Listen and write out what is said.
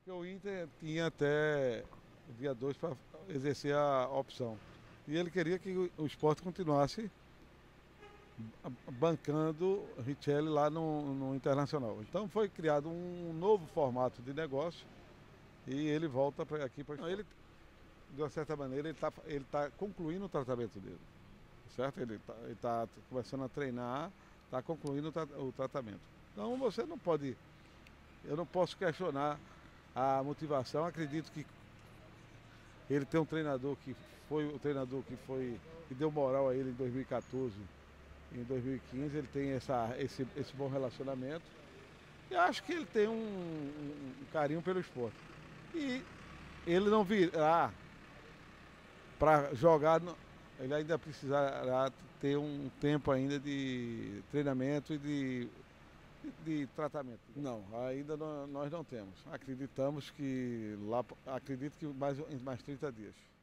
Porque o Inter tinha até o dia 2 para exercer a opção. E ele queria que o Sport continuasse bancando Richelli lá no Internacional. Então foi criado um novo formato de negócio e ele volta aqui para ele, de uma certa maneira, ele tá concluindo o tratamento dele. Certo? Ele tá começando a treinar, está concluindo o tratamento. Então você não pode, eu não posso questionar a motivação. Acredito que ele tem um treinador que foi o treinador que deu moral a ele em 2014, em 2015, ele tem esse bom relacionamento. E acho que ele tem um carinho pelo esporte. E ele não virá para jogar, ele ainda precisará ter um tempo ainda de treinamento e de tratamento. Não, ainda nós não temos. Acreditamos que lá, acredito que em mais 30 dias.